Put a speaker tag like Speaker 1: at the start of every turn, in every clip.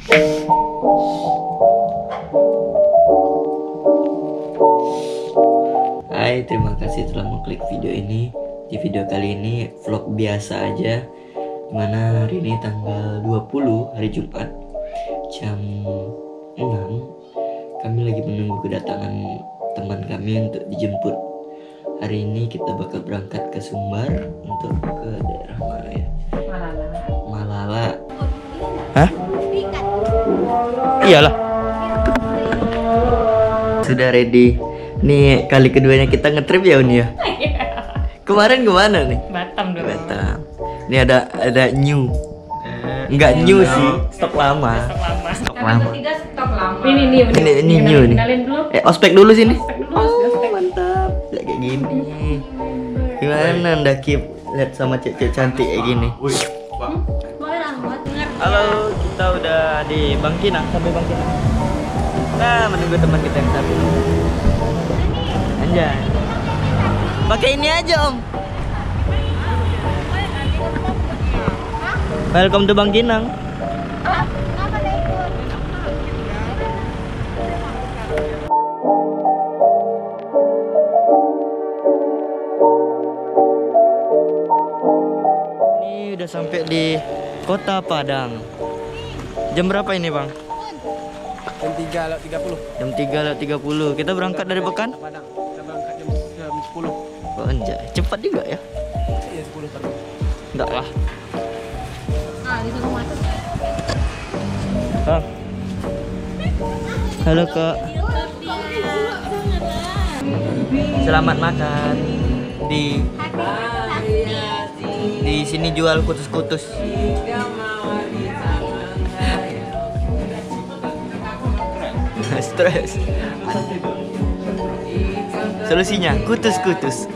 Speaker 1: Hai, terima kasih telah mengklik video ini. Di video kali ini vlog biasa aja, dimana hari ini tanggal 20 hari Jumat jam 6. Kami lagi menunggu kedatangan teman kami untuk dijemput. Hari ini kita bakal berangkat ke Sumbar untuk ke daerah mana ya? Malala. Hah? Iyalah. Sudah ready. Nih kali keduanya kita ngetrip ya Uni ya. Kemarin kemana nih?
Speaker 2: Batam dulu.
Speaker 1: Batam. Ini ada new. Enggak new sih, stok lama. Stok lama.
Speaker 2: Stok lama. Ini
Speaker 1: new nih.
Speaker 2: Kenalin dulu.
Speaker 1: Ospek dulu sini.
Speaker 2: Ospek dulu.
Speaker 1: Oh, mantap. Ya kayak gini. Gimana Anda Kip? Lihat sama cewek cantik kayak gini. Halo, kita udah di Bangkinang, sampai Bangkinang. Nah, menunggu teman kita yang satu. Anjay. Pakai ini aja, Om. Welcome to Bangkinang. Ini udah sampai di Kota Padang. Jam berapa ini, Bang?
Speaker 3: Jam 3.30.
Speaker 1: Jam 3.30. Kita berangkat dari Pekan?
Speaker 3: Padang. Kita berangkat jam 10.
Speaker 1: Oh, anjay. Cepat juga ya?
Speaker 3: Iya, 10 tadi.
Speaker 1: Enggak lah.
Speaker 2: Di rumah.
Speaker 1: Bang. Halo, Kak. Selamat makan. Di sini jual kutus-kutus. Stres. Solusinya kutus-kutus.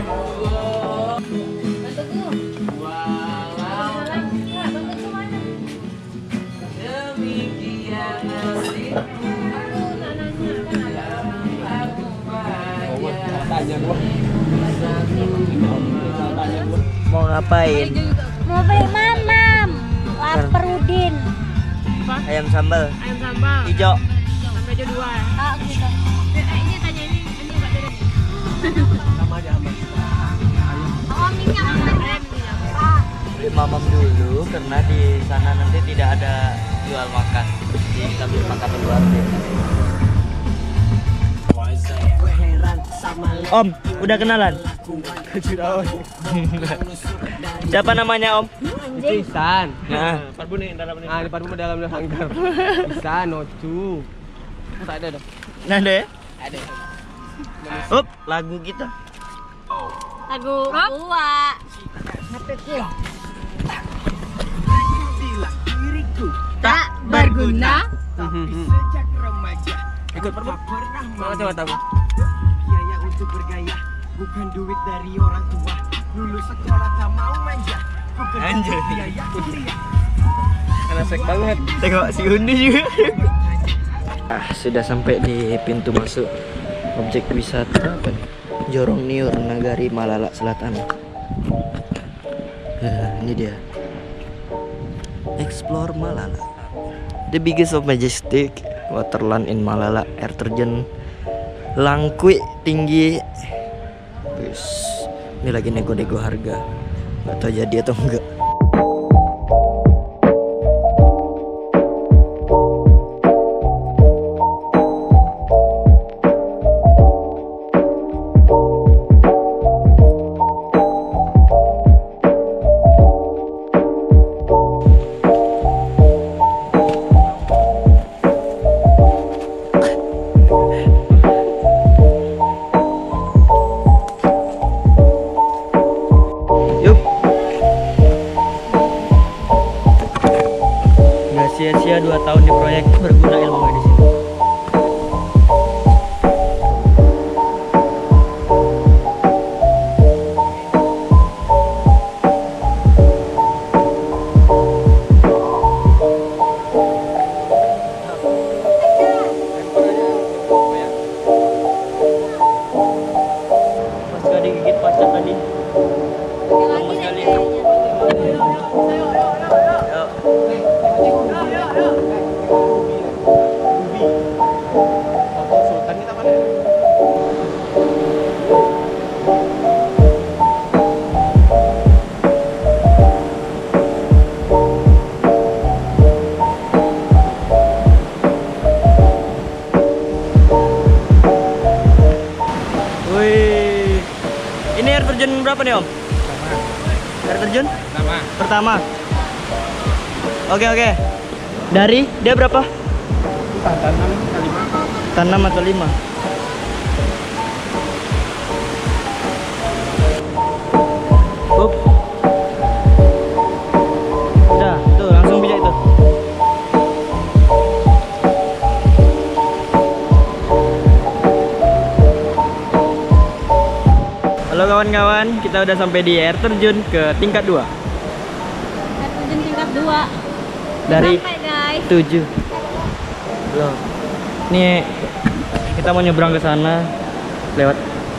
Speaker 1: Mau ngapain?
Speaker 4: Mau beli mamam, lapar Udin.
Speaker 1: Ayam sambal.
Speaker 2: Ayam sambal.
Speaker 1: Hijau.
Speaker 2: Sampai aja 2.
Speaker 4: Oh gitu.
Speaker 2: Ini tanya ini Mbak Dede.
Speaker 3: Sama aja aman.
Speaker 4: Oh minyak.
Speaker 1: Beli mamam dulu karena di sana nanti tidak ada jual makan. Jadi kita beli makan di luar deh. Om, udah kenalan? Siapa namanya Om?
Speaker 3: Itu Ihsan.
Speaker 1: Nah,
Speaker 3: Parbu nih dalam ini. Ah, di Parbu dalam hanggar. Ihsan, Ocu. Tak ada dah.
Speaker 1: nah deh.
Speaker 3: Ada.
Speaker 1: Up, lagu kita.
Speaker 4: Lagu gua. Tak berguna.
Speaker 3: Ikut Parbu. Mana coba tahu?
Speaker 5: Biaya untuk bergaya bukan duit dari orang tua. Lulus sekolah tak mau manja. Bukan
Speaker 1: Anjir.
Speaker 5: biaya kuliah.
Speaker 3: Karena sek banget.
Speaker 1: Tengok si Undi juga. Sudah sampai di pintu masuk objek wisata apa nih? Jorong Niur Nagari Malala Selatan. Ini dia. Explore Malala. The biggest of majestic waterland in Malala. Air terjun Langkui tinggi. Wis, ini lagi nego-nego harga. Gak tahu jadi atau enggak. Sia-sia 2 tahun di proyek, berguna ilmu di sini. Pas gak digigit pacar tadi. Lagi sekali.
Speaker 3: Ubi. Apa sultan kita mana?
Speaker 1: Wih. Ini air terjun berapa nih, Om? Air terjun? Pertama. Oke, oke. Dari dia berapa? Tanam atau 5? Up. Udah, tuh langsung bijak itu. Halo kawan-kawan, kita udah sampai di air terjun ke tingkat 2.
Speaker 4: Air terjun tingkat 2.
Speaker 1: Dari
Speaker 4: Sampai guys.
Speaker 1: 7. Belum. Nih kita mau nyebrang ke sana lewat.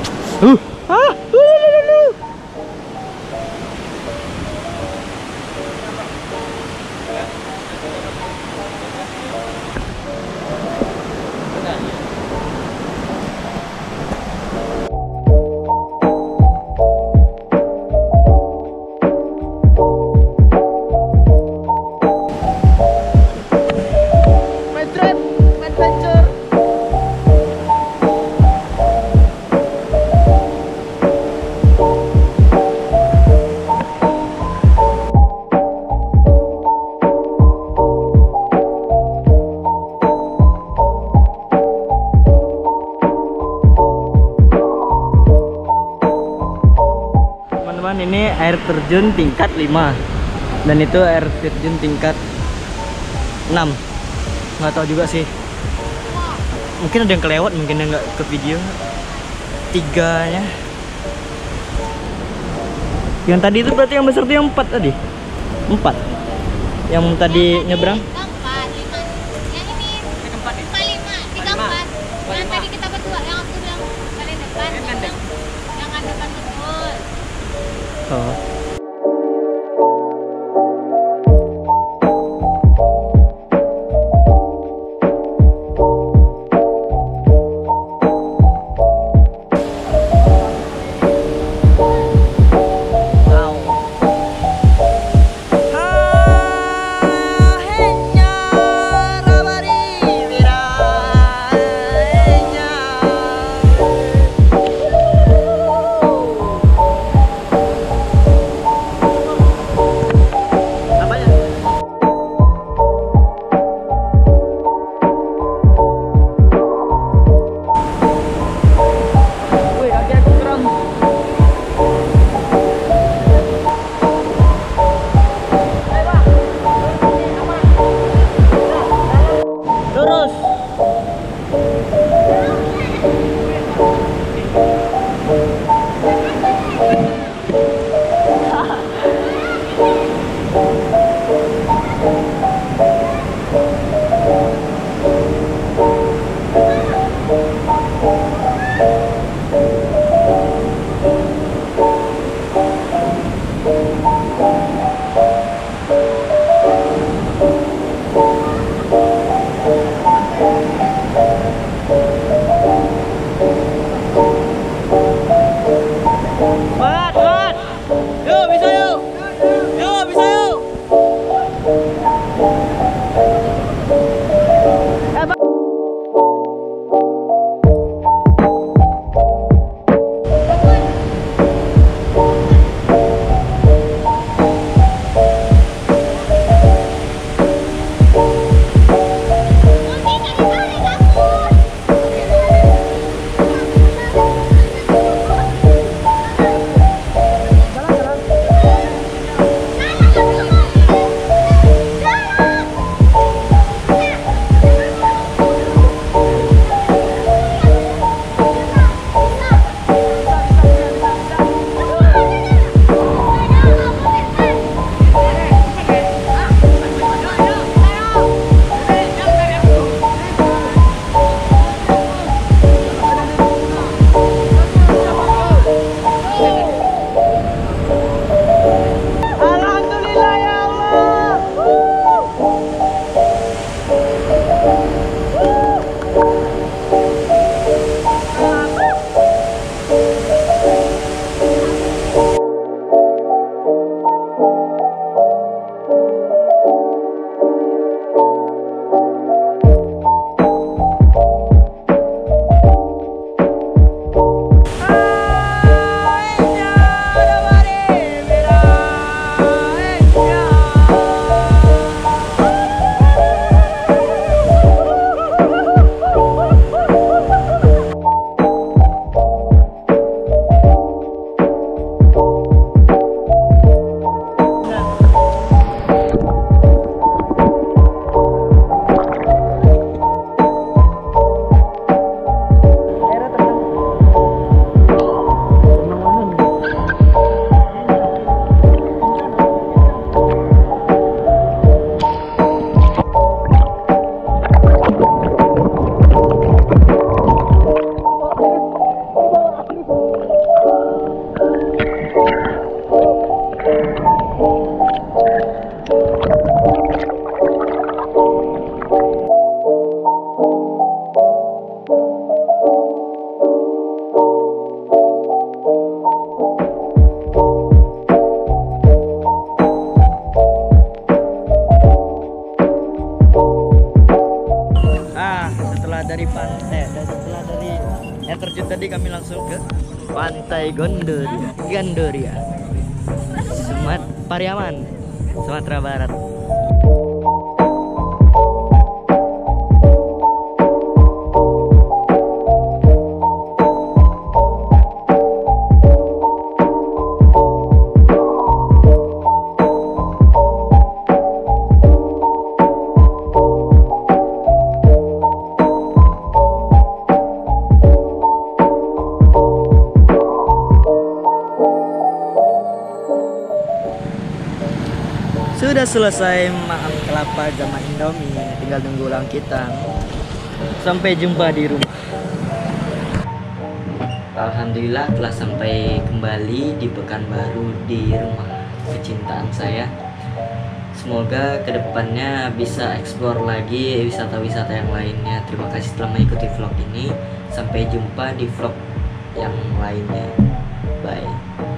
Speaker 1: Teman-teman, ini air terjun tingkat 5 dan itu air terjun tingkat 6. Nggak tahu juga sih, mungkin ada yang kelewat, mungkin yang nggak ke video 3-nya. Yang tadi itu berarti yang besar itu yang 4 tadi. 4 yang tadi nyebrang.
Speaker 4: Keempat, 5. Yang ini keempat, 5, 3, 4. Yang tadi kita berdua, yang aku bilang paling depan, yang depan betul.
Speaker 1: Oh. dari pantai, dan setelah dari air terjun tadi kami langsung ke Pantai Gandoria, Pariaman, Sumatera Barat. Sudah selesai makan kelapa sama Indomie, tinggal nunggu ulang kita. Sampai jumpa di rumah. Alhamdulillah telah sampai kembali di Pekanbaru, di rumah kecintaan saya. Semoga kedepannya bisa explore lagi wisata-wisata yang lainnya. Terima kasih telah mengikuti vlog ini. Sampai jumpa di vlog yang lainnya. Bye.